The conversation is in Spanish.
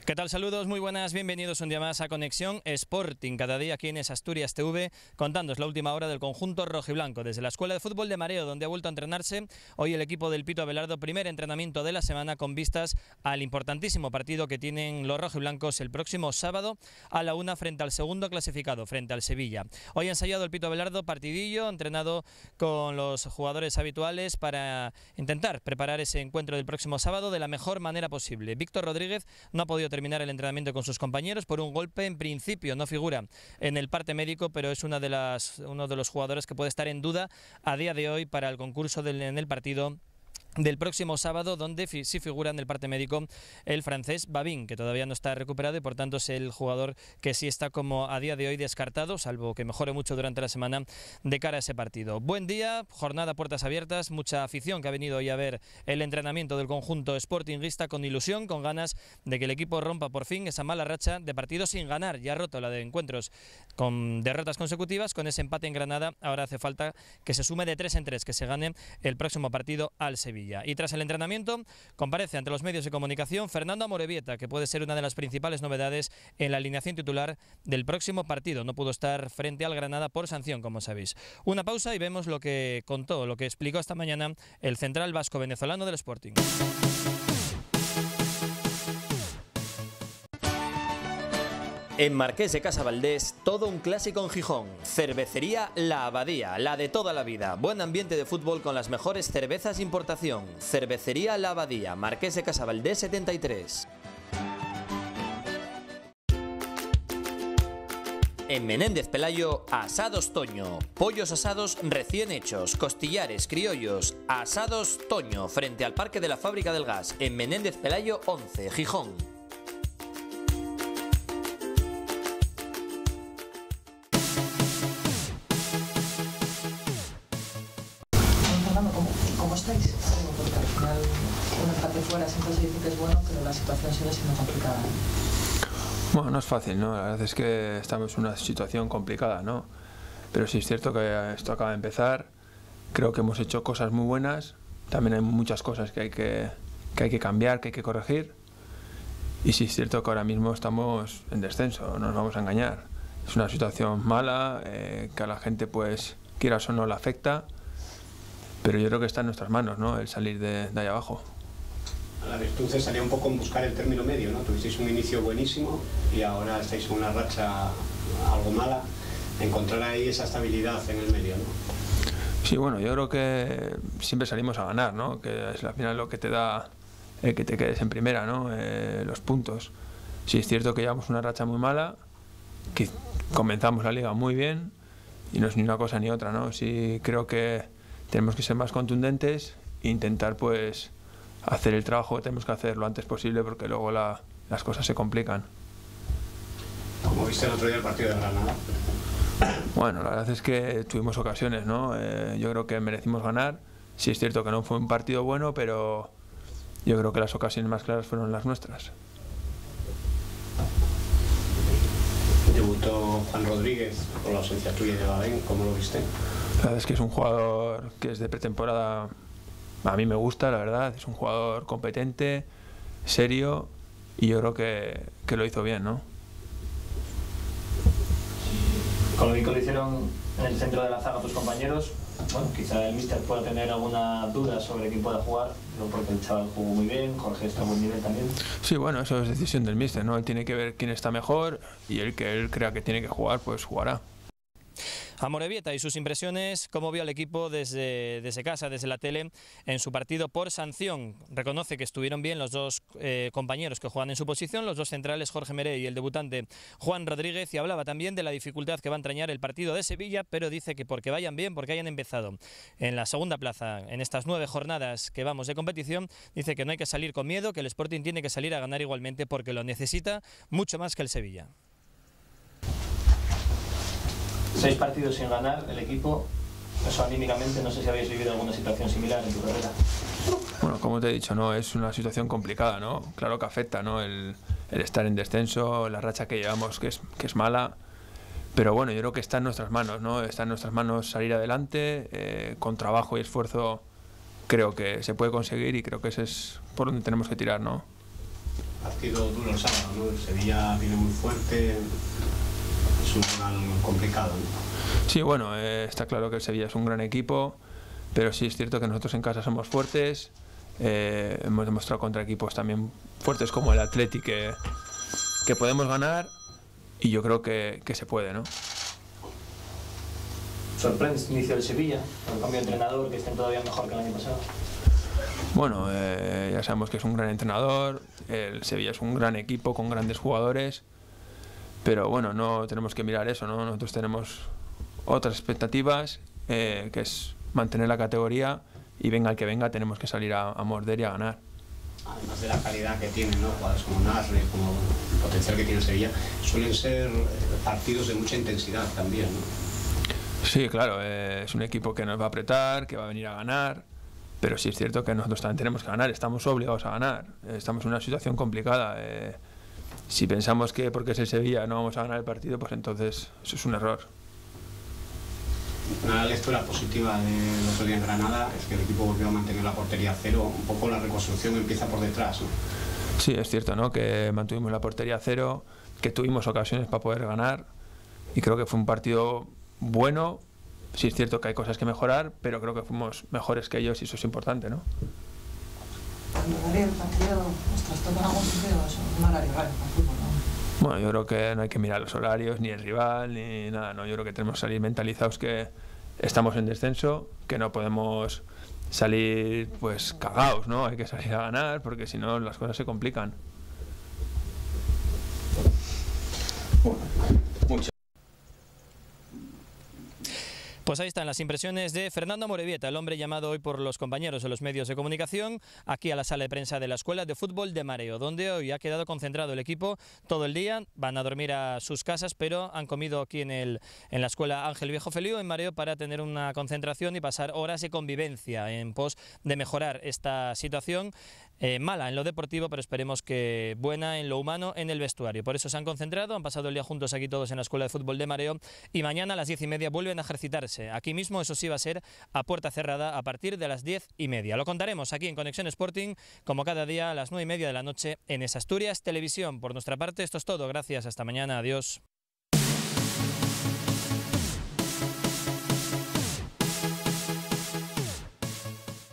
¿Qué tal? Saludos, muy buenas, bienvenidos un día más a Conexión Sporting, cada día aquí en Asturias TV, contándoos la última hora del conjunto rojiblanco, desde la Escuela de Fútbol de Mareo, donde ha vuelto a entrenarse hoy el equipo del Pito Abelardo, primer entrenamiento de la semana con vistas al importantísimo partido que tienen los rojiblancos el próximo sábado a la 1 frente al segundo clasificado, frente al Sevilla. Hoy ha ensayado el Pito Abelardo partidillo, entrenado con los jugadores habituales para intentar preparar ese encuentro del próximo sábado de la mejor manera posible. Víctor Rodríguez no ha podido terminar el entrenamiento con sus compañeros por un golpe. En principio no figura en el parte médico, pero es uno de los jugadores que puede estar en duda a día de hoy para el concurso en el partido del próximo sábado, donde sí figura en el parte médico el francés Babin, que todavía no está recuperado y por tanto es el jugador que sí está como a día de hoy descartado, salvo que mejore mucho durante la semana de cara a ese partido. Buen día, jornada puertas abiertas, mucha afición que ha venido hoy a ver el entrenamiento del conjunto sportinguista con ilusión, con ganas de que el equipo rompa por fin esa mala racha de partidos sin ganar. Ya ha roto la de encuentros con derrotas consecutivas, con ese empate en Granada. Ahora hace falta que se sume de 3 en 3, que se gane el próximo partido al Sevilla. Y tras el entrenamiento comparece ante los medios de comunicación Fernando Amorebieta, que puede ser una de las principales novedades en la alineación titular del próximo partido. No pudo estar frente al Granada por sanción, como sabéis. Una pausa y vemos lo que contó, lo que explicó esta mañana el central vasco venezolano del Sporting. En Marqués de Casavaldés, todo un clásico en Gijón. Cervecería La Abadía, la de toda la vida. Buen ambiente de fútbol con las mejores cervezas de importación. Cervecería La Abadía, Marqués de Casavaldés 73. En Menéndez Pelayo, Asados Toño. Pollos asados recién hechos, costillares, criollos. Asados Toño, frente al Parque de la Fábrica del Gas, en Menéndez Pelayo 11, Gijón. ¿Cómo estáis? Porque al final un empate fuera siempre se dice que es bueno, pero la situación sigue siendo complicada. Bueno, no es fácil, ¿no? La verdad es que estamos en una situación complicada, ¿no? Pero sí es cierto que esto acaba de empezar. Creo que hemos hecho cosas muy buenas. También hay muchas cosas que hay que cambiar, que hay que corregir. Y sí es cierto que ahora mismo estamos en descenso, no nos vamos a engañar. Es una situación mala, que a la gente, pues, quieras o no, la afecta. Pero yo creo que está en nuestras manos, ¿no?, el salir de ahí abajo. La virtud salía un poco en buscar el término medio, ¿no? Tuvisteis un inicio buenísimo y ahora estáis en una racha algo mala. Encontrar ahí esa estabilidad en el medio, ¿no? Sí, bueno, yo creo que siempre salimos a ganar, ¿no? Que es al final lo que te da que te quedes en primera, ¿no? Los puntos. Sí es cierto que llevamos una racha muy mala, que comenzamos la liga muy bien y no es ni una cosa ni otra, ¿no? Sí creo que tenemos que ser más contundentes e intentar, pues, hacer el trabajo que tenemos que hacer lo antes posible, porque luego las cosas se complican. ¿Cómo viste el otro día el partido de Granada? Bueno, la verdad es que tuvimos ocasiones, ¿no? Yo creo que merecimos ganar. Sí es cierto que no fue un partido bueno, pero yo creo que las ocasiones más claras fueron las nuestras. Debutó Juan Rodríguez por la ausencia tuya de Babén. ¿Cómo lo viste? La verdad es que es un jugador que es de pretemporada. A mí me gusta, la verdad. Es un jugador competente, serio, y yo creo que lo hizo bien, ¿no? Con lo que lo hicieron en el centro de la zaga tus compañeros, bueno, quizá el míster pueda tener alguna duda sobre quién pueda jugar, no, porque el chaval jugó muy bien, Jorge está a buen nivel también. Sí, bueno, eso es decisión del míster, ¿no? Él tiene que ver quién está mejor y el que él crea que tiene que jugar, pues jugará. Amorebieta y sus impresiones, cómo vio al equipo desde casa, desde la tele, en su partido por sanción. Reconoce que estuvieron bien los dos compañeros que juegan en su posición, los dos centrales, Jorge Meré y el debutante Juan Rodríguez, y hablaba también de la dificultad que va a entrañar el partido de Sevilla, pero dice que porque vayan bien, porque hayan empezado en la segunda plaza en estas 9 jornadas que vamos de competición, dice que no hay que salir con miedo, que el Sporting tiene que salir a ganar igualmente porque lo necesita mucho más que el Sevilla. 6 partidos sin ganar el equipo, eso anímicamente, no sé si habéis vivido alguna situación similar en tu carrera. Bueno, como te he dicho, ¿no? Es una situación complicada, ¿no? Claro que afecta, ¿no? El estar en descenso, la racha que llevamos que es mala, pero bueno, yo creo que está en nuestras manos, ¿no? Está en nuestras manos salir adelante, con trabajo y esfuerzo creo que se puede conseguir y creo que ese es por donde tenemos que tirar, ¿no? partido duro el sábado, ¿no? El Sevilla viene muy fuerte, es un rival complicado, ¿no? Sí, bueno, está claro que el Sevilla es un gran equipo, pero sí es cierto que nosotros en casa somos fuertes. Hemos demostrado contra equipos también fuertes como el Atleti que podemos ganar, y yo creo que se puede, ¿no? ¿Sorprende este inicio del Sevilla, con el cambio de entrenador, que estén todavía mejor que el año pasado? Bueno, ya sabemos que es un gran entrenador, el Sevilla es un gran equipo con grandes jugadores, pero bueno, no tenemos que mirar eso, ¿no? Nosotros tenemos otras expectativas, que es mantener la categoría, y venga el que venga tenemos que salir a morder y a ganar. Además de la calidad que tienen, ¿no? Jugadores como Nasri, como el potencial que tiene Sevilla, suelen ser partidos de mucha intensidad también, ¿no? Sí, claro, es un equipo que nos va a apretar, que va a venir a ganar, pero sí es cierto que nosotros también tenemos que ganar, estamos obligados a ganar, estamos en una situación complicada. Si pensamos que porque es el Sevilla no vamos a ganar el partido, pues entonces eso es un error. Una lectura positiva del otro día en Granada es que el equipo volvió a mantener la portería a cero. Un poco la reconstrucción empieza por detrás, ¿no? Sí, es cierto, ¿no? Que mantuvimos la portería a cero, que tuvimos ocasiones para poder ganar, y creo que fue un partido bueno. Sí es cierto que hay cosas que mejorar, pero creo que fuimos mejores que ellos, y eso es importante, ¿no? El partido nos trastocó en algún sitio, es un horario raro para el fútbol, ¿no? Bueno, yo creo que no hay que mirar los horarios, ni el rival, ni nada, ¿no? Yo creo que tenemos que salir mentalizados que estamos en descenso, que no podemos salir pues cagados, ¿no? Hay que salir a ganar, porque si no las cosas se complican. Pues ahí están las impresiones de Fernando Amorebieta, el hombre llamado hoy por los compañeros de los medios de comunicación aquí a la sala de prensa de la Escuela de Fútbol de Mareo, donde hoy ha quedado concentrado el equipo todo el día. Van a dormir a sus casas, pero han comido aquí en la Escuela Ángel Viejo Feliu en Mareo para tener una concentración y pasar horas de convivencia en pos de mejorar esta situación mala en lo deportivo, pero esperemos que buena en lo humano en el vestuario. Por eso se han concentrado, han pasado el día juntos aquí todos en la Escuela de Fútbol de Mareo, y mañana a las 10:30 vuelven a ejercitarse. Aquí mismo, eso sí, va a ser a puerta cerrada a partir de las 10:30. Lo contaremos aquí en Conexión Sporting, como cada día a las 9:30 de la noche en Es Asturias Televisión. Por nuestra parte, esto es todo. Gracias, hasta mañana, adiós.